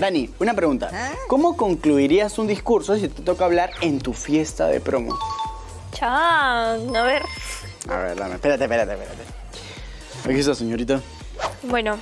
Dani, una pregunta. ¿Cómo concluirías un discurso si te toca hablar en tu fiesta de promo? Chan, a ver. A ver, dame, espérate. Aquí está, señorita. Bueno.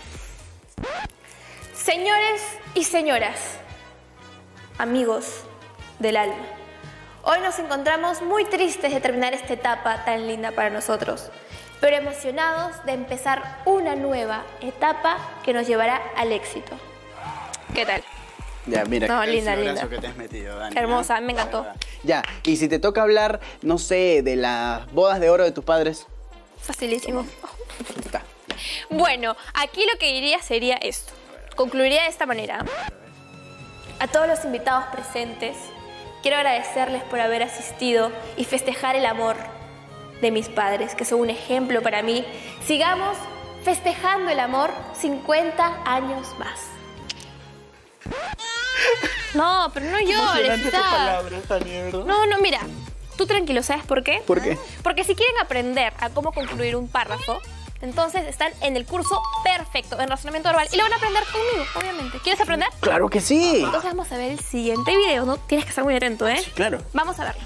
Señores y señoras, amigos del alma, hoy nos encontramos muy tristes de terminar esta etapa tan linda para nosotros, pero emocionados de empezar una nueva etapa que nos llevará al éxito. ¿Qué tal? Ya, mira, No, qué linda. que te has metido, Dani. Qué hermosa, me encantó. Ya, y si te toca hablar, no sé, de las bodas de oro de tus padres. Facilísimo. Está. Bueno, aquí lo que diría sería esto. Concluiría de esta manera. A todos los invitados presentes, quiero agradecerles por haber asistido y festejar el amor de mis padres, que son un ejemplo para mí. Sigamos festejando el amor 50 años más. No, pero no llores. No, mira, tú tranquilo, ¿sabes por qué? ¿Por qué? Porque si quieren aprender a cómo concluir un párrafo, entonces están en el curso perfecto en razonamiento verbal y lo van a aprender conmigo, obviamente. ¿Quieres aprender? ¡Claro que sí! Entonces vamos a ver el siguiente video, ¿no? Tienes que estar muy atento, ¿eh? Sí, claro. Vamos a verlo.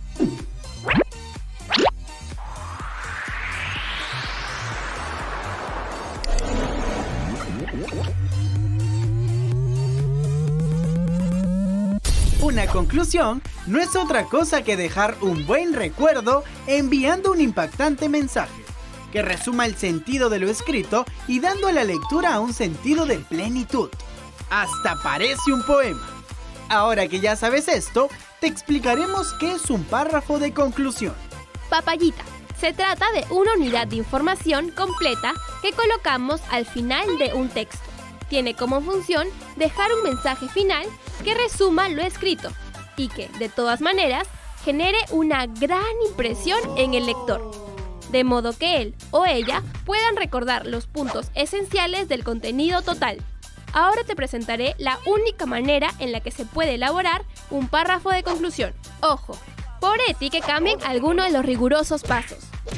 Una conclusión no es otra cosa que dejar un buen recuerdo enviando un impactante mensaje, que resuma el sentido de lo escrito y dando a la lectura un sentido de plenitud. Hasta parece un poema. Ahora que ya sabes esto, te explicaremos qué es un párrafo de conclusión. Papayita. Se trata de una unidad de información completa que colocamos al final de un texto. Tiene como función dejar un mensaje final que resuma lo escrito y que, de todas maneras, genere una gran impresión en el lector, de modo que él o ella puedan recordar los puntos esenciales del contenido total. Ahora te presentaré la única manera en la que se puede elaborar un párrafo de conclusión. Ojo, por ti que cambien alguno de los rigurosos pasos.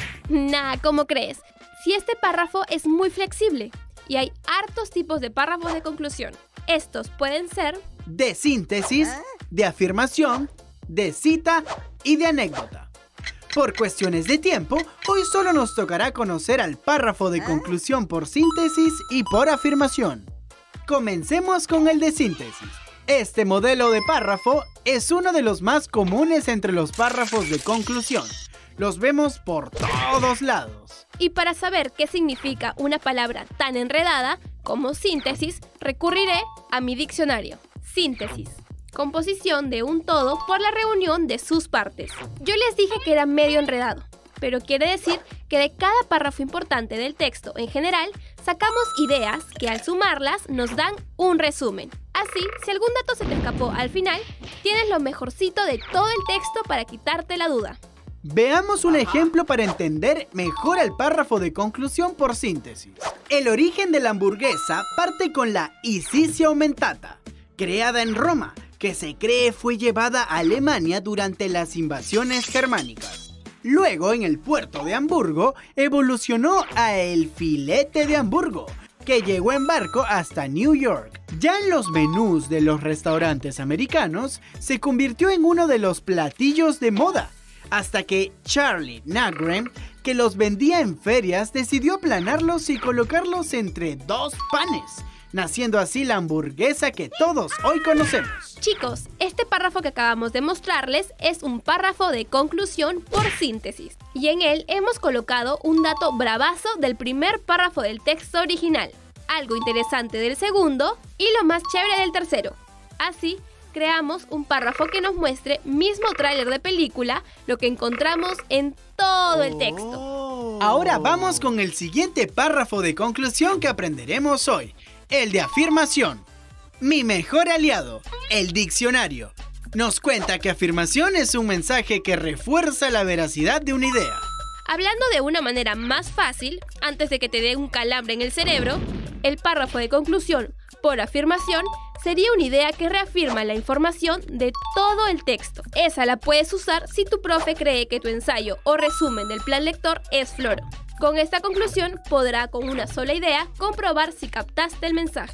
Nah, ¿cómo crees? Si este párrafo es muy flexible y hay hartos tipos de párrafos de conclusión. Estos pueden ser de síntesis, de afirmación, de cita y de anécdota. Por cuestiones de tiempo, hoy solo nos tocará conocer al párrafo de conclusión por síntesis y por afirmación. Comencemos con el de síntesis. Este modelo de párrafo es uno de los más comunes entre los párrafos de conclusión. Los vemos por todos lados. Y para saber qué significa una palabra tan enredada como síntesis, recurriré a mi diccionario. Síntesis. Composición de un todo por la reunión de sus partes. Yo les dije que era medio enredado, pero quiere decir que de cada párrafo importante del texto en general, sacamos ideas que al sumarlas nos dan un resumen. Así, si algún dato se te escapó al final, tienes lo mejorcito de todo el texto para quitarte la duda. Veamos un ejemplo para entender mejor el párrafo de conclusión por síntesis. El origen de la hamburguesa parte con la Icicia aumentata, creada en Roma, que se cree fue llevada a Alemania durante las invasiones germánicas. Luego, en el puerto de Hamburgo, evolucionó a el filete de Hamburgo, que llegó en barco hasta New York. Ya en los menús de los restaurantes americanos, se convirtió en uno de los platillos de moda, hasta que Charlie Nagrem, que los vendía en ferias, decidió aplanarlos y colocarlos entre dos panes, naciendo así la hamburguesa que todos hoy conocemos. Chicos, este párrafo que acabamos de mostrarles es un párrafo de conclusión por síntesis, y en él hemos colocado un dato bravazo del primer párrafo del texto original, algo interesante del segundo y lo más chévere del tercero. Así, creamos un párrafo que nos muestre, mismo tráiler de película, lo que encontramos en todo el texto. Ahora vamos con el siguiente párrafo de conclusión que aprenderemos hoy, el de afirmación. Mi mejor aliado, el diccionario, nos cuenta que afirmación es un mensaje que refuerza la veracidad de una idea. Hablando de una manera más fácil, antes de que te dé un calambre en el cerebro, el párrafo de conclusión por afirmación sería una idea que reafirma la información de todo el texto. Esa la puedes usar si tu profe cree que tu ensayo o resumen del plan lector es floro. Con esta conclusión podrá con una sola idea comprobar si captaste el mensaje.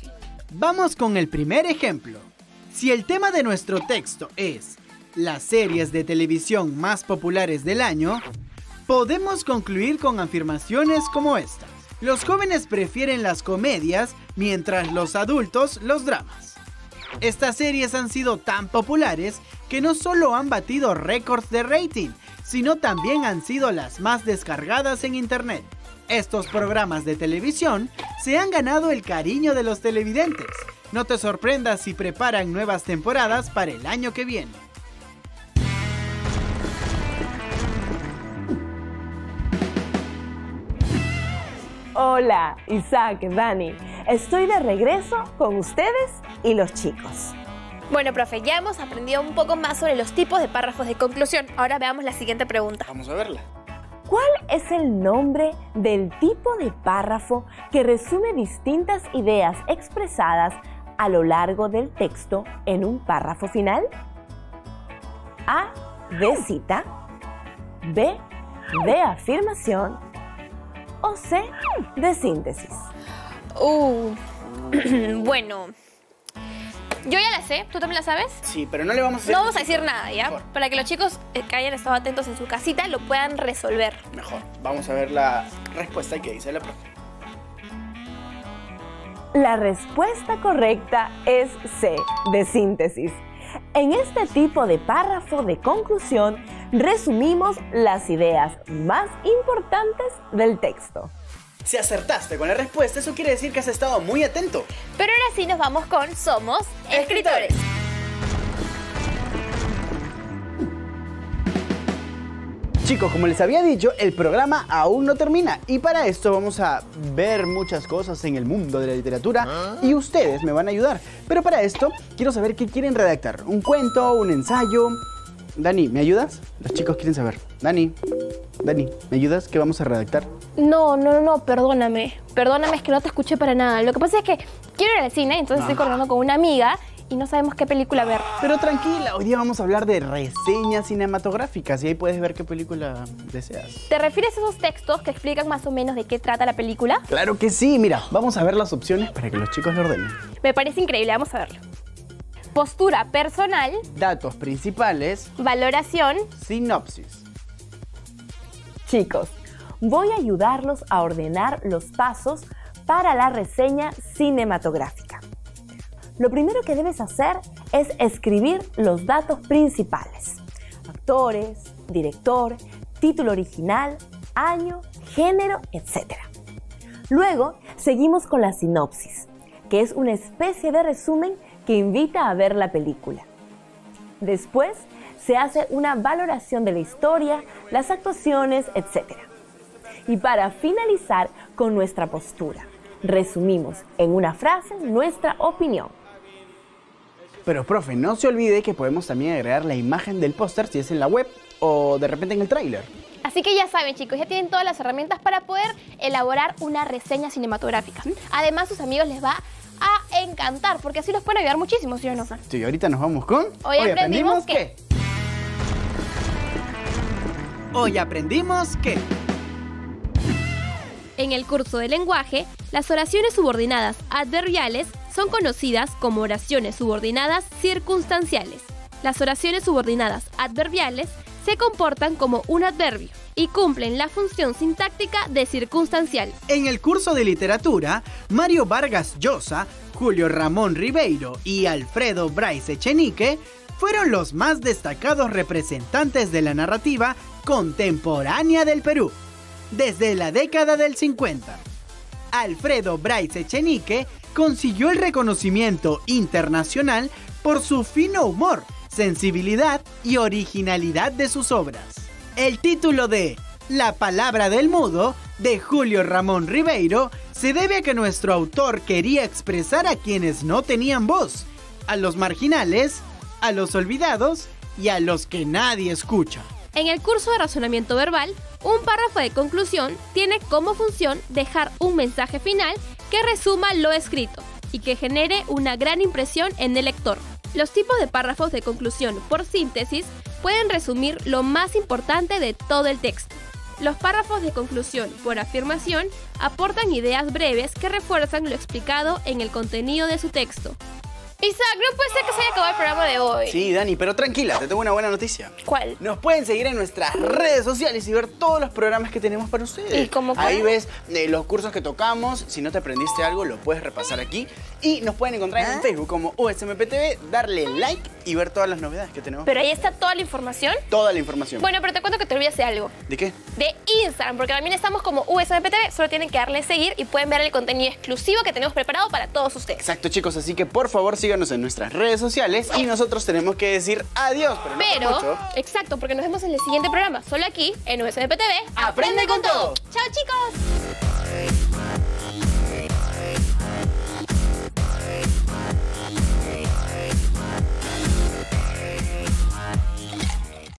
Vamos con el primer ejemplo. Si el tema de nuestro texto es las series de televisión más populares del año, podemos concluir con afirmaciones como estas. Los jóvenes prefieren las comedias, mientras los adultos los dramas. Estas series han sido tan populares que no solo han batido récords de rating, sino también han sido las más descargadas en internet. Estos programas de televisión se han ganado el cariño de los televidentes. No te sorprendas si preparan nuevas temporadas para el año que viene. Hola, Isaac, Dani. Estoy de regreso con ustedes y los chicos. Bueno, profe, ya hemos aprendido un poco más sobre los tipos de párrafos de conclusión. Ahora veamos la siguiente pregunta. Vamos a verla. ¿Cuál es el nombre del tipo de párrafo que resume distintas ideas expresadas a lo largo del texto en un párrafo final? A, de cita, B, de afirmación o C, de síntesis. Bueno, yo ya la sé, ¿tú también la sabes? Sí, pero no le vamos a hacer... No vamos a decir nada, ¿ya? Mejor. Para que los chicos que hayan estado atentos en su casita lo puedan resolver. Mejor. Vamos a ver la respuesta que dice la profe. La respuesta correcta es C, de síntesis. En este tipo de párrafo de conclusión, resumimos las ideas más importantes del texto. Si acertaste con la respuesta, eso quiere decir que has estado muy atento. Pero ahora sí nos vamos con Somos Escritores. Chicos, como les había dicho, el programa aún no termina y para esto vamos a ver muchas cosas en el mundo de la literatura y ustedes me van a ayudar. Pero para esto quiero saber qué quieren redactar. ¿Un cuento? ¿Un ensayo? Dani, ¿me ayudas? Los chicos quieren saber. Dani, ¿me ayudas? ¿Qué vamos a redactar? No, perdóname. Perdóname, es que no te escuché para nada. Lo que pasa es que quiero ir al cine, entonces estoy coordinando con una amiga y no sabemos qué película ver. Pero tranquila, hoy día vamos a hablar de reseñas cinematográficas y ahí puedes ver qué película deseas. ¿Te refieres a esos textos que explican más o menos de qué trata la película? Claro que sí, mira, vamos a ver las opciones para que los chicos lo ordenen. Me parece increíble, vamos a verlo. Postura personal, Datos principales, valoración. sinopsis. Chicos, voy a ayudarlos a ordenar los pasos para la reseña cinematográfica. Lo primero que debes hacer es escribir los datos principales: actores, director, título original, año, género, etc. Luego, seguimos con la sinopsis, que es una especie de resumen que invita a ver la película. Después, se hace una valoración de la historia, las actuaciones, etc. Y para finalizar con nuestra postura, resumimos en una frase nuestra opinión. Pero profe, no se olvide que podemos también agregar la imagen del póster si es en la web o de repente en el tráiler. Así que ya saben, chicos, ya tienen todas las herramientas para poder elaborar una reseña cinematográfica. Además, sus amigos les va a encantar, porque así los pueden ayudar muchísimo, ¿sí o no? Sí, ahorita nos vamos con... Hoy aprendimos que... Hoy aprendimos que... En el curso de lenguaje, las oraciones subordinadas adverbiales son conocidas como oraciones subordinadas circunstanciales. Las oraciones subordinadas adverbiales se comportan como un adverbio y cumplen la función sintáctica de circunstancial. En el curso de literatura, Mario Vargas Llosa, Julio Ramón Ribeiro y Alfredo Bryce Echenique fueron los más destacados representantes de la narrativa contemporánea del Perú, desde la década del 50. Alfredo Bryce Echenique consiguió el reconocimiento internacional por su fino humor, sensibilidad y originalidad de sus obras. El título de La palabra del mudo, de Julio Ramón Ribeiro, se debe a que nuestro autor quería expresar a quienes no tenían voz, a los marginales, a los olvidados y a los que nadie escucha. En el curso de razonamiento verbal, un párrafo de conclusión tiene como función dejar un mensaje final que resuma lo escrito y que genere una gran impresión en el lector. Los tipos de párrafos de conclusión por síntesis pueden resumir lo más importante de todo el texto. Los párrafos de conclusión por afirmación aportan ideas breves que refuerzan lo explicado en el contenido de su texto. Isaac, no puede ser que se haya acabado el programa de hoy. Sí, Dani, pero tranquila, te tengo una buena noticia. ¿Cuál? Nos pueden seguir en nuestras redes sociales y ver todos los programas que tenemos para ustedes. ¿Y cómo Ahí cuál? ves los cursos que tocamos. Si no te aprendiste algo, lo puedes repasar aquí. Y nos pueden encontrar en Facebook como USMPTV, darle like y ver todas las novedades que tenemos. Pero ahí está toda la información. Toda la información. Bueno, pero te cuento que te olvidas de algo. ¿De qué? De Instagram, porque también estamos como USMPTV. Solo tienen que darle seguir y pueden ver el contenido exclusivo que tenemos preparado para todos ustedes. Exacto, chicos. Así que por favor síganos en nuestras redes sociales y nosotros tenemos que decir adiós, pero no por mucho. Exacto, porque nos vemos en el siguiente programa. Solo aquí en USMPTV. ¡Aprende con todo! ¡Chao, chicos!